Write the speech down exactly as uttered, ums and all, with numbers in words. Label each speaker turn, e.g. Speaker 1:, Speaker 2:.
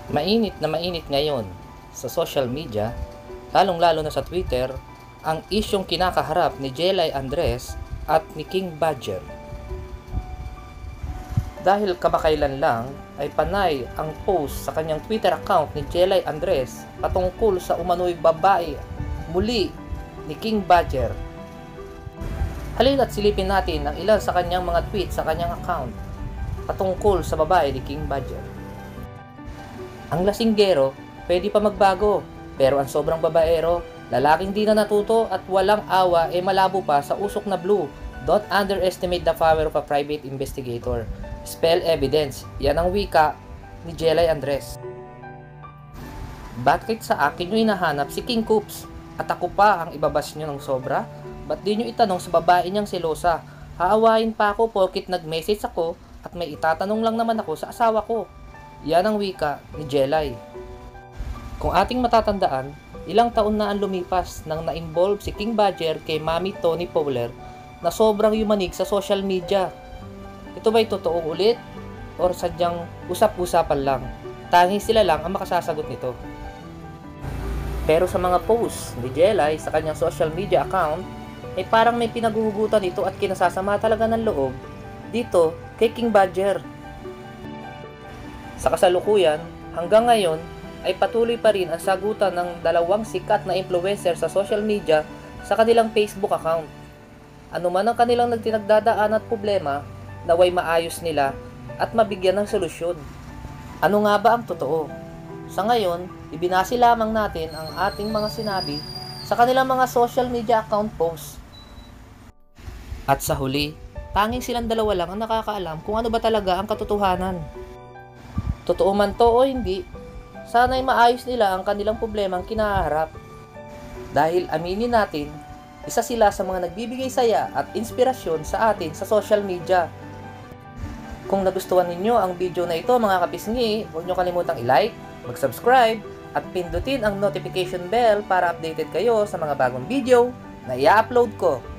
Speaker 1: Mainit na mainit ngayon sa social media, lalong-lalo na sa Twitter, ang isyong kinakaharap ni Jelay Andres at ni King Badger. Dahil kamakailan lang ay panay ang post sa kanyang Twitter account ni Jelay Andres patungkol sa umano'y babae muli ni King Badger. Halina't silipin natin ang ilan sa kanyang mga tweet sa kanyang account patungkol sa babae ni King Badger. Ang lasinggero, pwede pa magbago, pero ang sobrang babaero, lalaking di na natuto at walang awa e eh malabo pa sa usok na blue. Don't underestimate the power of a private investigator. Spell evidence, yan ang wika ni Jelay Andres. Bakit sa akin nyo hinahanap si King Coops at ako pa ang ibabas nyo ng sobra? Ba't di nyo itanong sa babae niyang selosa? Haawain pa ako porkit nag-message ako at may itatanong lang naman ako sa asawa ko. Yan ang wika ni Jelay. Kung ating matatandaan, ilang taon na ang lumipas nang na-involve si King Badger kay Mami Tony Fowler na sobrang yumanig sa social media. Ito ba'y totoo ulit? Or sadyang usap-usapan lang? Tanging sila lang ang makasasagot nito. Pero sa mga posts ni Jelay sa kanyang social media account, ay parang may pinaguhugutan ito at kinasasama talaga ng loob dito kay King Badger. Sa kasalukuyan, hanggang ngayon ay patuloy pa rin ang sagutan ng dalawang sikat na influencer sa social media sa kanilang Facebook account. Ano man ang kanilang nagtinagdadaan at problema, naway maayos nila at mabigyan ng solusyon. Ano nga ba ang totoo? Sa ngayon, ibinasi lamang natin ang ating mga sinabi sa kanilang mga social media account posts. At sa huli, tanging silang dalawa lang ang nakakaalam kung ano ba talaga ang katotohanan. Totoo man to o hindi, sana'y maayos nila ang kanilang problemang kinaharap. Dahil aminin natin, isa sila sa mga nagbibigay saya at inspirasyon sa atin sa social media. Kung nagustuhan ninyo ang video na ito mga kapisngi, huwag nyo kalimutang i-like, mag-subscribe, at pindutin ang notification bell para updated kayo sa mga bagong video na i-upload ko.